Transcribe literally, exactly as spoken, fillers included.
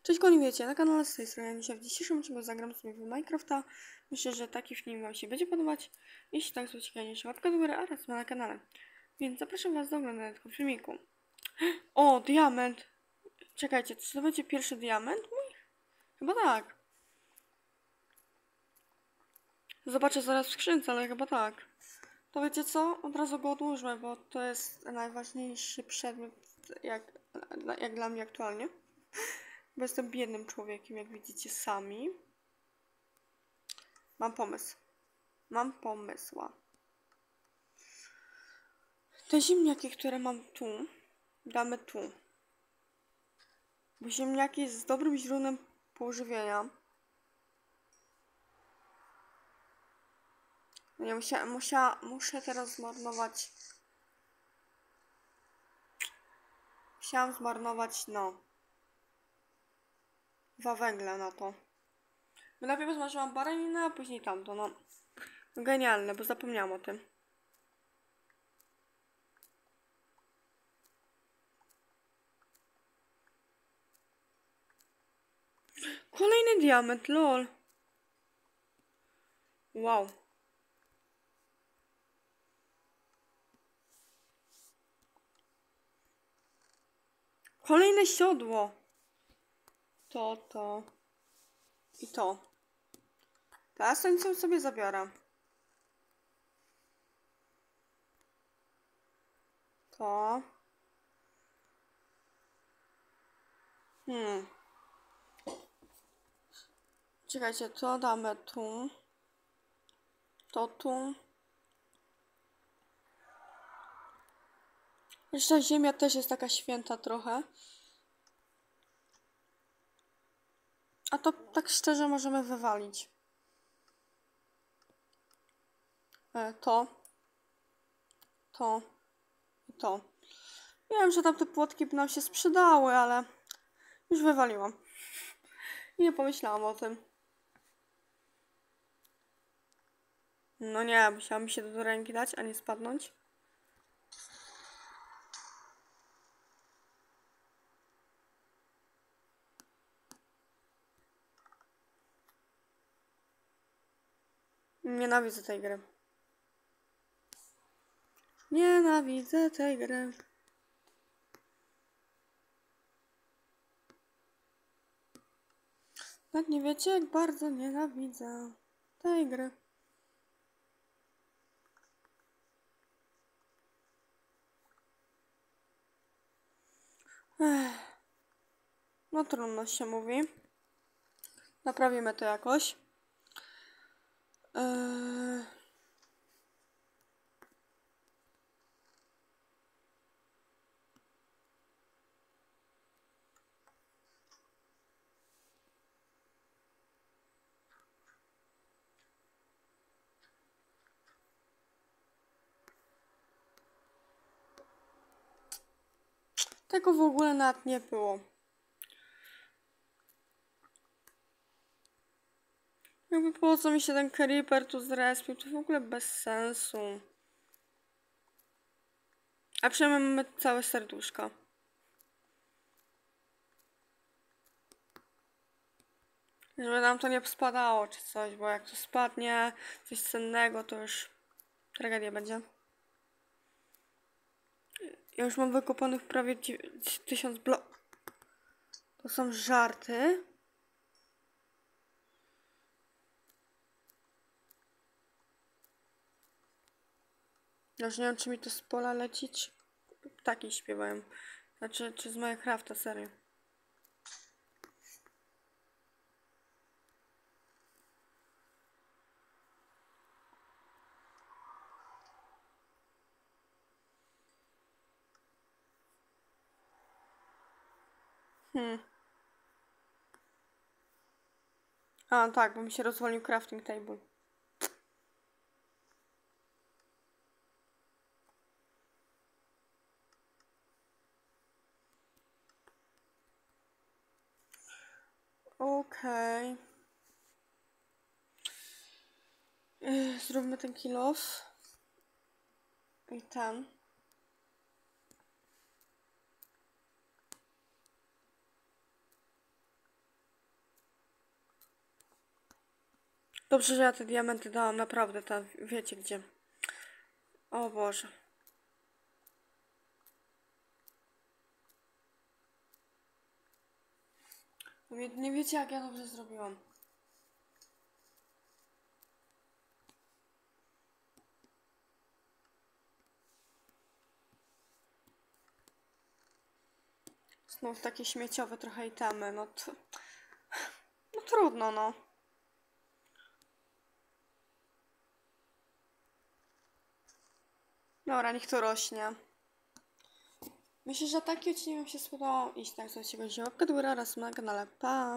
Cześć, kochani, wiecie, na kanale z tej strony dzisiaj w dzisiejszym odcinku zagram sobie w Minecrafta. Myślę, że taki film wam się będzie podobać. Jeśli tak, to ciekawie łapkę do góry oraz na kanale. Więc zapraszam was do oglądania tego filmiku. O, diament! Czekajcie, czy to będzie pierwszy diament mój? Chyba tak. Zobaczę zaraz w skrzynce, ale chyba tak. To wiecie co? Od razu go odłóżmy, bo to jest najważniejszy przedmiot, jak, jak dla mnie aktualnie. Bo jestem biednym człowiekiem, jak widzicie sami. Mam pomysł. Mam pomysła. Te ziemniaki, które mam tu, damy tu. Bo ziemniaki jest dobrym źródłem pożywienia. Ja musia, musia, muszę teraz zmarnować. Musiałam zmarnować, no. Dwa węgle na to. Bo najpierw zmarzyłam baraninę, a później tamto, no. Genialne, bo zapomniałam o tym. Kolejny diament, lol. Wow. Kolejne siodło. To, to. I to. Teraz to nic sobie zabiorę. To. Hmm. Czekajcie, to damy tu. To tu. Jeszcze ziemia też jest taka święta trochę. A to tak szczerze możemy wywalić. E, to. To. I to. Wiem, że tamte płotki by nam się sprzedały, ale już wywaliłam. Nie pomyślałam o tym. No nie, musiałam mi się do ręki dać, a nie spadnąć. Nienawidzę tej gry. Nienawidzę tej gry. Tak nie wiecie, jak bardzo nienawidzę tej gry. Ech. No trudno się mówi. Naprawimy to jakoś. Eee... Tego w ogóle nawet nie było. Jakby po co mi się ten creeper tu zrespił, to w ogóle bez sensu. A przynajmniej mamy całe serduszka. Żeby nam to nie spadało czy coś, bo jak to spadnie coś cennego, to już tragedia będzie. Ja już mam wykopanych prawie tysiąc blok. To są żarty. Ja już nie wiem, czy mi to z pola leci, czy ptaki śpiewają. Znaczy, czy z Minecrafta, serio. Hmm. A, tak, bo mi się rozwalił crafting table. Okej. Okay. Yy, zróbmy ten kill off. I ten. Dobrze, że ja te diamenty dałam, naprawdę, ta, wiecie gdzie. O Boże. Nie, nie wiecie, jak ja dobrze zrobiłam. Znów takie śmieciowe trochę itemy, no to... No trudno, no. Dobra, niech to rośnie. Myślę, że taki odcinek Wam się spodobał. Iść tak, zostawcie łapkę do góry oraz na kanale. Pa!